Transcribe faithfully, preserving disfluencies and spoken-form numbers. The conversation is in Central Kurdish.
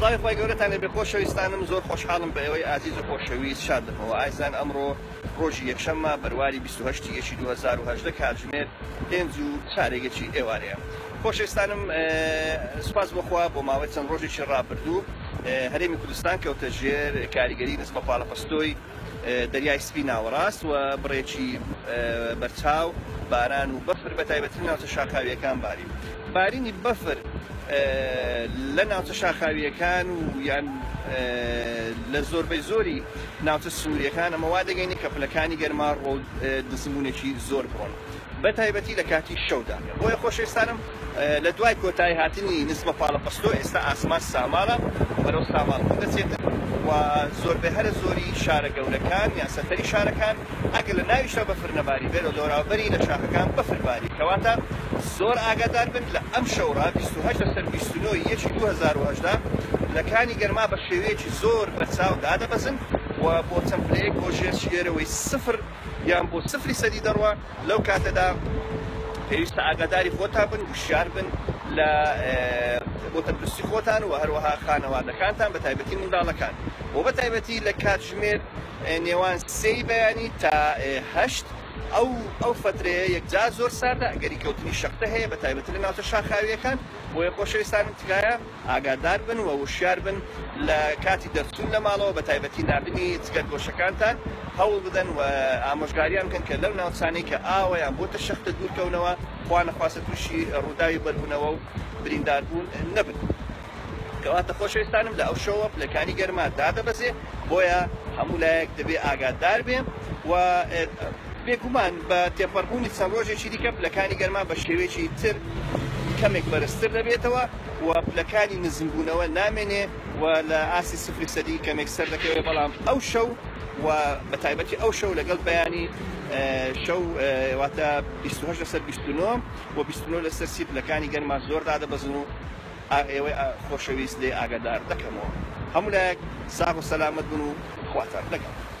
سڵاوی خۆی گەورەتان لەبێ خۆشەویستانم زۆر خۆشحاڵم بە ئێوەی ئازیز و خۆشەویست شاد دەمەوە ئایزان ئەمڕۆ ڕۆژی یەکشەممە بەرواری بیست و هەشت یەکی دوو هەزار و هەژدە کاتژمێر پێنج و چارێکێکی ئێوارەیە. خۆشەویستانم سوپاس بۆخوا بۆ ماوەی چەند ڕۆژێکی ڕابردوو هەرێمی کوردستان کەوتە ژێر کاریگەری نسبە پاڵەپەستۆی دەریای سپی ناوەڕاست و بڕێکی بەرچاو باران و بەفر بە تایبەتی ناوچە شاخاویەکان باری. بارینی بەفر لە ناوچە شاخاویەکان و یان لە زۆربەی زۆری ناوچە سووریەکان ئەمەوا دەگەینی کە پلەکانی گەرما ڕۆ دەسمونێکی زۆر بڕۆن بە تایبەتی لە کاتی شەودا. بۆیە خۆشەویستانم لە دوای کۆتایی هاتنی نسبە پاڵەپەستۆ ئێستا ئاسمان ساماڵە بەرەو ساماڵ دەچێتن و زۆربەی هەرە زۆری شارە گەورەکان یان سەتەری شارەکان ئەگەر لە ناویشە بەفر نەباری بێت و دۆراوبەری لە شاخەکان بەفرباری کەواتە زۆر ئاگادار بن لە ئەم شەوڕا بیست و هەشت سەر بیست و نۆ یەکی دوو هەزار و هەژدە لەکانی گەرما بە شێوەیەکی زۆر بەرچاو دادەبەزن و بۆ تەمپلەیەک بۆ ژێر شێرەوەی سفر یان بۆ سفری سەدی دەڕوە لەو کاتەدا پێویستە ئاگاداری خۆتان بن وشیار بن لە بۆ تەندروستی خۆتان و هەروەها خانەوادەکانتان بە تایبەتی منداڵەکان بۆ بە تایبەتی لە کاتژمێر نێوان سێی بەیانی تا هەشت ئەو ئەو فترەیە یەکجار زۆر ساردە ئەگەری کەوتنی شەختە هەیە بە تایبەتی لە ناوچە شاخاویەکان بۆیە خۆشەویستانم تکایە ئاگادار بن و وشیار بن لە کاتی دەرچوون لە ماڵەوە بە تایبەتی نردنی جگەرگۆشەکانتان هەوڵ بدەن و ئامۆژگاریان بکەن کە لەو ناوچانەی کە ئاوەیان بۆتە شەختە دوورکەونەوە خوا نەخواستە تووشی ڕووداوی بەربوونەوە و برینداربوون نەبن. کەواتە خۆشەویستانم لە ئەو شەوە پلەکانی گەرما دادەبەزێ بۆیە هەموو لایەک دەبێ ئاگادار بێ و بێگومان بە تێپەڕبوونی چەند ڕۆژێکی دیکە پلەکانی گەرما بە شێوەیەکی تر کەمێک بەرزتر دەبێتەوە و پلەکانی نزمبوونەوە نامێنێ و لە ئاسی سفری سەدی کەمێک سەر دەکەوێت بەڵام ئەو شەو و بە تایبەتی ئەو شەو لەگەڵ بەیانی شەو واتە بیست و هەشت لەسەر بیست و نۆ و بیست و نۆ لەسەر سی پلەکانی گەرما زۆر دادەبەزن و ئێوەی خۆشەویست لێ ئاگادار دەکەمەوە. هەموو لایەک ساغ و سەلامەت بن و خواتان لەگەڵ.